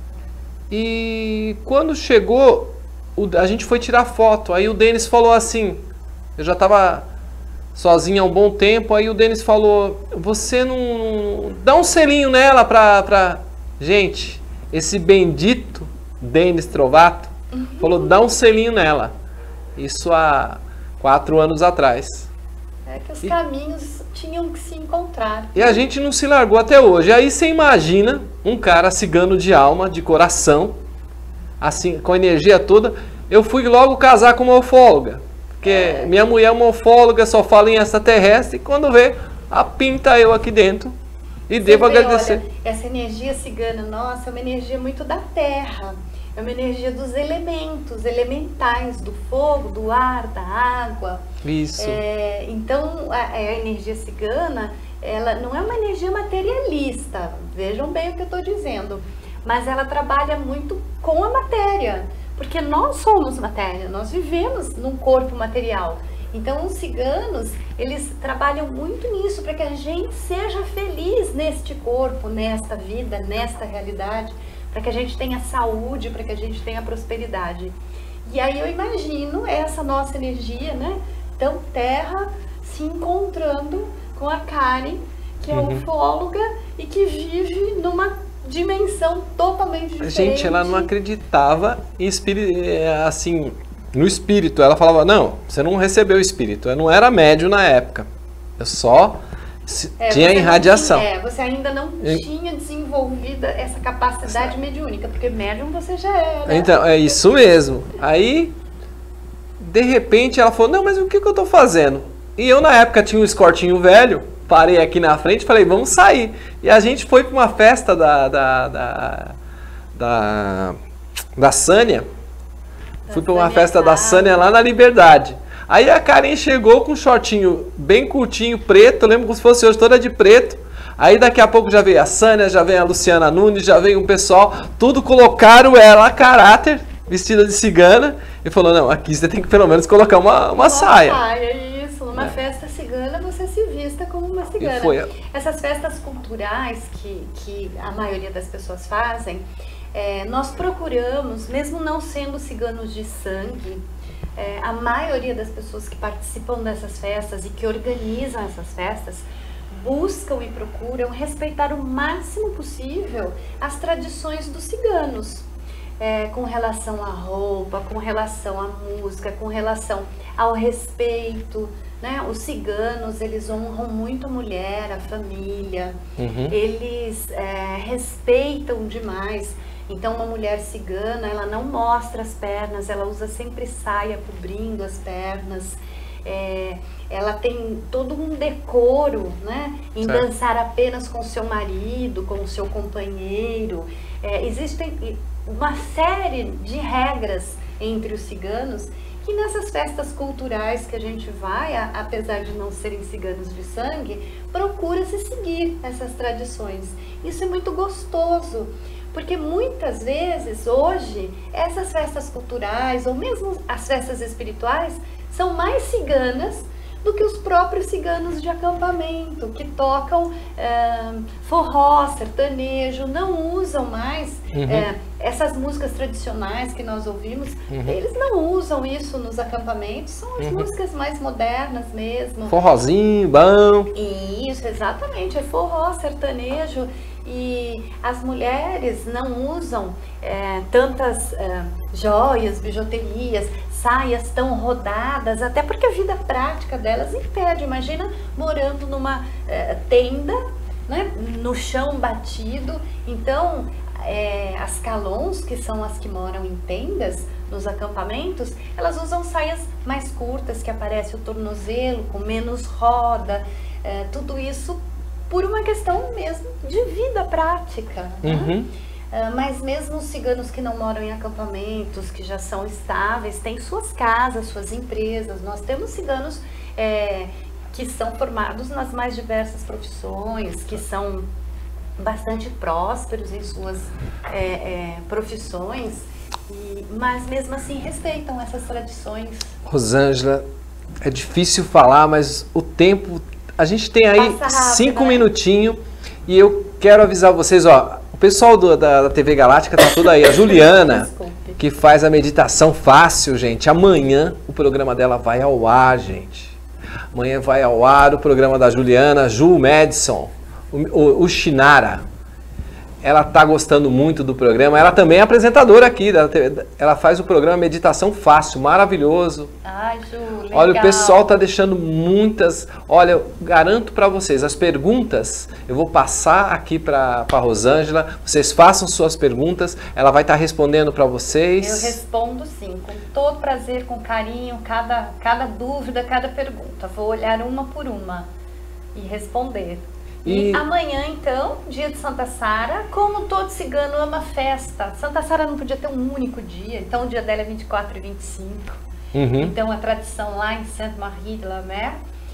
S1: E quando chegou... a gente foi tirar foto, aí o Denis falou assim, eu já estava sozinho há um bom tempo, aí o Denis falou, você não... dá um selinho nela pra... pra... Gente, esse bendito Denis Trovato uhum. falou, dá um selinho nela. Isso há quatro anos atrás.
S2: É que os e... caminhos tinham que se encontrar.
S1: E a gente não se largou até hoje. Aí você imagina um cara cigano de alma, de coração, assim, com a energia toda. Eu fui logo casar com uma ufóloga, porque é. minha mulher é uma ufóloga, só fala em extraterrestre, e quando vê, a pinta eu aqui dentro. E Você devo vê, agradecer.
S2: Olha, essa energia cigana nossa é uma energia muito da terra, é uma energia dos elementos, elementais, do fogo, do ar, da água.
S1: Isso.
S2: É, então, a, a energia cigana, ela não é uma energia materialista, vejam bem o que eu estou dizendo, mas ela trabalha muito com a matéria, porque nós somos matéria, nós vivemos num corpo material. Então os ciganos, eles trabalham muito nisso, para que a gente seja feliz neste corpo, nesta vida, nesta realidade, para que a gente tenha saúde, para que a gente tenha prosperidade. E aí eu imagino essa nossa energia, né? Então, terra se encontrando com a Karen, que é
S1: Uhum.
S2: ufóloga e que vive numa dimensão totalmente diferente.
S1: Gente, ela não acreditava em espírito, assim, no espírito. Ela falava, não, você não recebeu o espírito. Eu não era médium na época. Eu só se-
S2: É,
S1: tinha
S2: você não
S1: irradiação.
S2: tinha- é, você ainda não
S1: E-
S2: tinha desenvolvida essa capacidade mediúnica, porque médium você já era.
S1: Então, é isso mesmo. Aí, de repente, ela falou, não, mas o que, que eu tô fazendo? E eu, na época, tinha um escortinho velho, parei aqui na frente e falei, vamos sair. E a gente foi para uma festa da, da, da, da, da Sânia. Fui para uma
S2: Sânia
S1: festa da
S2: Clara.
S1: Sânia lá na Liberdade. Aí a Karen chegou com um shortinho bem curtinho, preto, eu lembro como se fosse hoje, toda de preto. Aí daqui a pouco já veio a Sânia, já veio a Luciana Nunes, já veio um pessoal, tudo colocaram ela a caráter, vestida de cigana, e falou, não, aqui você tem que pelo menos colocar uma, uma saia.
S2: saia, isso. Numa festa cigana você se vista como uma cigana.
S1: E foi-
S2: Essas festas culturais que, que a maioria das pessoas fazem, é, nós procuramos, mesmo não sendo ciganos de sangue, é, a maioria das pessoas que participam dessas festas e que organizam essas festas buscam e procuram respeitar o máximo possível as tradições dos ciganos. É, com relação à roupa, com relação à música, com relação ao respeito, né? Os ciganos, eles honram muito a mulher, a família,
S1: Uhum.
S2: eles é, respeitam demais. Então, uma mulher cigana, ela não mostra as pernas, ela usa sempre saia cobrindo as pernas. É, ela tem todo um decoro, né, em
S1: Certo.
S2: dançar apenas com seu marido, com o seu companheiro. É, existem uma série de regras entre os ciganos que nessas festas culturais que a gente vai, a, apesar de não serem ciganos de sangue, procura-se seguir essas tradições. Isso é muito gostoso, porque muitas vezes hoje essas festas culturais ou mesmo as festas espirituais são mais ciganas do que os próprios ciganos de acampamento, que tocam é, forró, sertanejo, não usam mais
S1: Uhum.
S2: é, essas músicas tradicionais que nós ouvimos,
S1: Uhum.
S2: eles não usam isso nos acampamentos, são as
S1: Uhum.
S2: músicas mais modernas mesmo.
S1: Forrozinho, bom.
S2: Isso, exatamente, é forró, sertanejo. E as mulheres não usam é, tantas é, joias, bijuterias, saias tão rodadas, até porque a vida prática delas impede. Imagina morando numa é, tenda, né, no chão batido. Então, é, as calons, que são as que moram em tendas, nos acampamentos, elas usam saias mais curtas, que aparece o tornozelo, com menos roda, é, tudo isso por uma questão mesmo de vida prática, né?
S1: Uhum.
S2: Uh, mas mesmo os ciganos que não moram em acampamentos, que já são estáveis, têm suas casas, suas empresas. Nós temos ciganos é, que são formados nas mais diversas profissões, que são bastante prósperos em suas é, é, profissões, e, mas mesmo assim respeitam essas tradições.
S1: Rosângela, é difícil falar, mas o tempo... A gente tem aí
S2: Passa rápido,
S1: cinco
S2: né?
S1: minutinhos e eu quero avisar vocês, ó, o pessoal do- da, da T V Galáctica tá tudo aí. A Juliana,
S2: Desculpe.
S1: que faz a meditação fácil, gente. Amanhã o programa dela vai ao ar, gente. Amanhã vai ao ar o programa da Juliana, Ju Madison, o, o, o Shinara. Ela tá gostando muito do programa. Ela também é apresentadora aqui. Da T V. Ela faz o programa Meditação Fácil, maravilhoso.
S2: Ai, Ju, legal.
S1: Olha, o pessoal tá deixando muitas... Olha, eu garanto para vocês, as perguntas, eu vou passar aqui para a Rosângela, vocês façam suas perguntas, ela vai estar respondendo para vocês.
S2: Eu respondo sim, com todo prazer, com carinho, cada, cada dúvida, cada pergunta. Vou olhar uma por uma e responder. E,
S1: E-
S2: amanhã, então, dia de Santa Sara, como todo cigano ama festa. Santa Sara não podia ter um único dia, então o dia dela é vinte e quatro e vinte e cinco.
S1: Uhum.
S2: Então a tradição lá em Sainte-Marie de la Mer,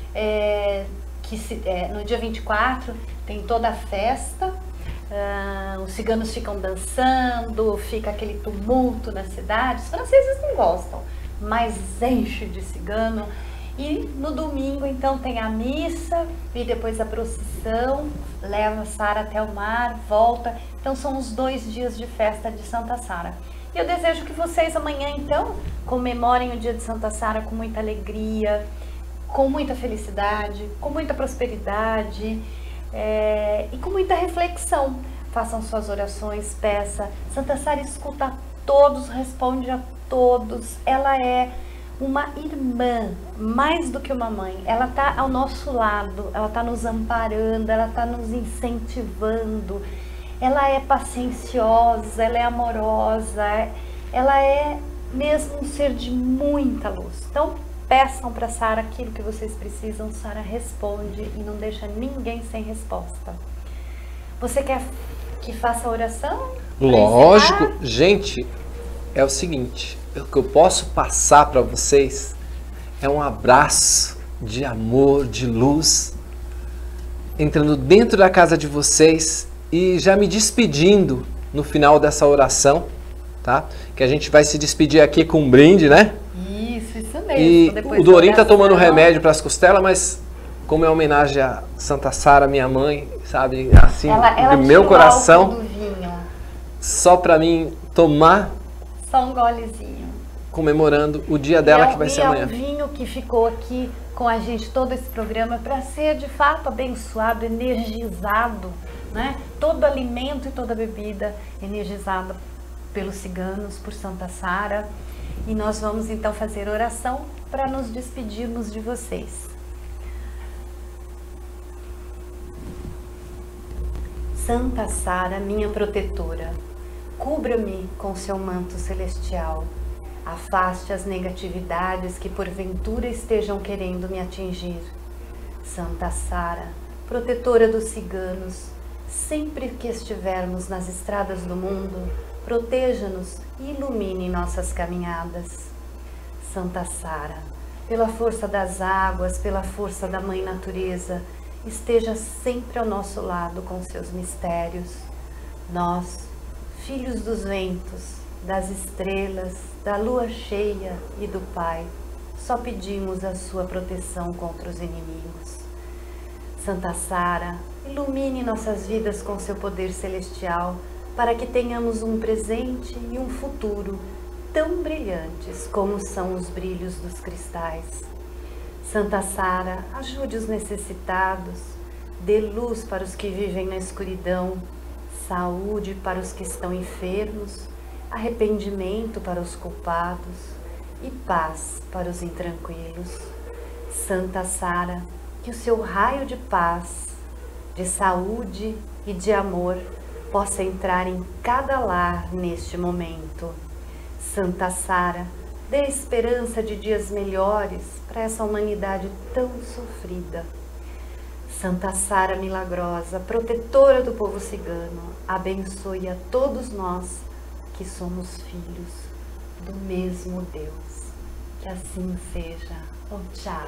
S2: é, que se, é, no dia vinte e quatro tem toda a festa, ah, os ciganos ficam dançando, fica aquele tumulto na cidade. Os franceses não gostam, mas enche de cigano. E no domingo então tem a missa e depois a procissão, leva Sara até o mar, volta. Então são os dois dias de festa de Santa Sara. E eu desejo que vocês amanhã, então, comemorem o dia de Santa Sara com muita alegria, com muita felicidade, com muita prosperidade é, e com muita reflexão. Façam suas orações, peça. Santa Sara escuta a todos, responde a todos. Ela é uma irmã, mais do que uma mãe. Ela está ao nosso lado, ela está nos amparando, ela está nos incentivando. Ela é pacienciosa, ela é amorosa, ela é mesmo um ser de muita luz. Então, peçam para Sara aquilo que vocês precisam, Sara responde e não deixa ninguém sem resposta. Você quer que faça a oração?
S1: Lógico, gente, é o seguinte, o que eu posso passar para vocês é um abraço de amor, de luz, entrando dentro da casa de vocês e já me despedindo no final dessa oração, tá? Que a gente vai se despedir aqui com um brinde, né?
S2: Isso, isso mesmo.
S1: E
S2: Depois
S1: o Dorinho tá
S2: oração,
S1: tomando remédio para as costelas, mas como é homenagem a Santa Sara, minha mãe, sabe, assim,
S2: ela, ela
S1: do meu coração,
S2: do vinho.
S1: Só para mim tomar,
S2: só um golezinho,
S1: comemorando o dia dela,
S2: é,
S1: que vai ser
S2: é
S1: amanhã.
S2: É um vinho que ficou aqui com a gente todo esse programa para ser de fato abençoado, energizado, né? Todo alimento e toda bebida energizada pelos ciganos, por Santa Sara. E nós vamos então fazer oração para nos despedirmos de vocês. Santa Sara, minha protetora, cubra-me com seu manto celestial. Afaste as negatividades que porventura estejam querendo me atingir. Santa Sara, protetora dos ciganos, sempre que estivermos nas estradas do mundo, proteja-nos e ilumine nossas caminhadas. Santa Sara, pela força das águas, pela força da Mãe Natureza, esteja sempre ao nosso lado com seus mistérios. Nós, filhos dos ventos, das estrelas, da lua cheia e do Pai, só pedimos a sua proteção contra os inimigos. Santa Sara, ilumine nossas vidas com seu poder celestial, para que tenhamos um presente e um futuro tão brilhantes como são os brilhos dos cristais. Santa Sara, ajude os necessitados, dê luz para os que vivem na escuridão, saúde para os que estão enfermos, arrependimento para os culpados e paz para os intranquilos. Santa Sara, que o seu raio de paz, de saúde e de amor possa entrar em cada lar neste momento. Santa Sara, dê esperança de dias melhores para essa humanidade tão sofrida. Santa Sara milagrosa, protetora do povo cigano, abençoe a todos nós que somos filhos do mesmo Deus. Que assim seja. Ochá.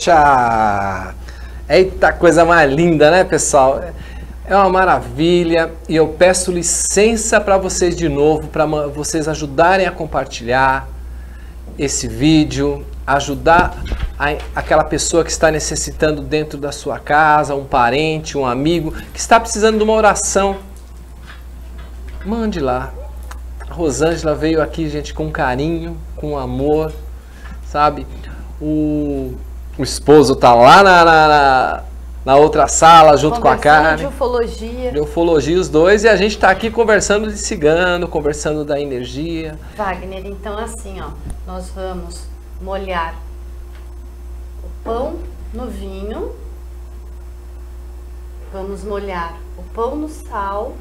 S1: Ochá. Eita, coisa mais linda, né, pessoal? É uma maravilha e eu peço licença para vocês de novo, para vocês ajudarem a compartilhar esse vídeo, ajudar a, aquela pessoa que está necessitando dentro da sua casa, um parente, um amigo, que está precisando de uma oração. Mande lá. A Rosângela veio aqui, gente, com carinho, com amor, sabe? O, o esposo tá lá na, na, na, na outra sala, junto com a Karen.
S2: De ufologia.
S1: De ufologia, os dois, e a gente tá aqui conversando de cigano, conversando da energia.
S2: Wagner, então assim, ó, nós vamos molhar o pão no vinho, vamos molhar o pão no sal,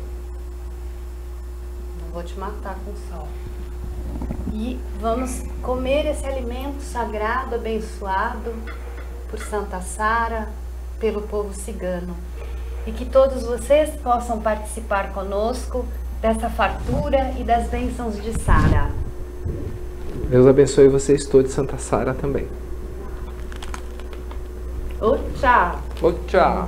S2: não vou te matar com sal, e vamos comer esse alimento sagrado, abençoado por Santa Sara, pelo povo cigano, e que todos vocês possam participar conosco dessa fartura e das bênçãos de Sara.
S1: Deus abençoe vocês todos, Santa Sara também.
S2: Ochá!
S1: Ochá!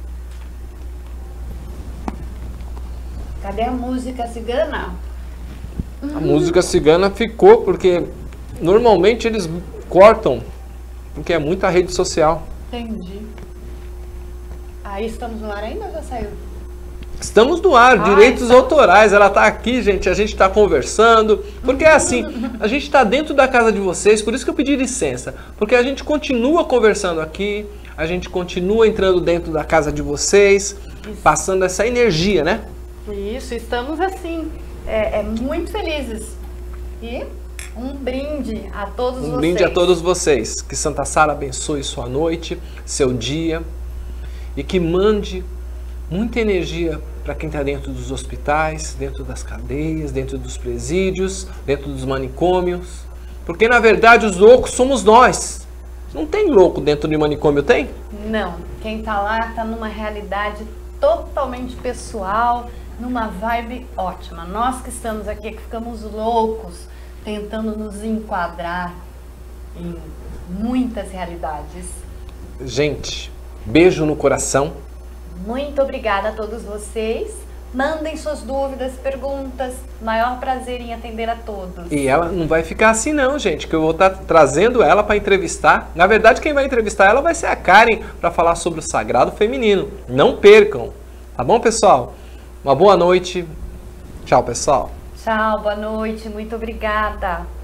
S2: Cadê a música cigana?
S1: A música cigana ficou porque normalmente eles cortam, porque é muita rede social.
S2: Entendi. Aí estamos no ar ainda ou já saiu?
S1: Estamos no ar,
S2: Ai,
S1: direitos
S2: tá.
S1: autorais, ela está aqui, gente, a gente está conversando, porque é assim, a gente está dentro da casa de vocês, por isso que eu pedi licença, porque a gente continua conversando aqui, a gente continua entrando dentro da casa de vocês,
S2: Isso.
S1: passando essa energia, né?
S2: Isso, estamos assim, é, é muito felizes. E um brinde a todos
S1: Um
S2: vocês.
S1: brinde a todos vocês, que Santa Sara abençoe sua noite, seu dia, e que mande muita energia para quem está dentro dos hospitais, dentro das cadeias, dentro dos presídios, dentro dos manicômios. Porque, na verdade, os loucos somos nós. Não tem louco dentro de manicômio, tem?
S2: Não, quem tá lá tá numa realidade totalmente pessoal, numa vibe ótima. Nós que estamos aqui, que ficamos loucos, tentando nos enquadrar em muitas realidades.
S1: Gente, beijo no coração.
S2: Muito obrigada a todos vocês. Mandem suas dúvidas, perguntas. Maior prazer em atender a todos.
S1: E ela não vai ficar assim não, gente, que eu vou estar trazendo ela para entrevistar. Na verdade, quem vai entrevistar ela vai ser a Karen para falar sobre o sagrado feminino. Não percam. Tá bom, pessoal? Uma boa noite. Tchau, pessoal.
S2: Tchau, boa noite. Muito obrigada.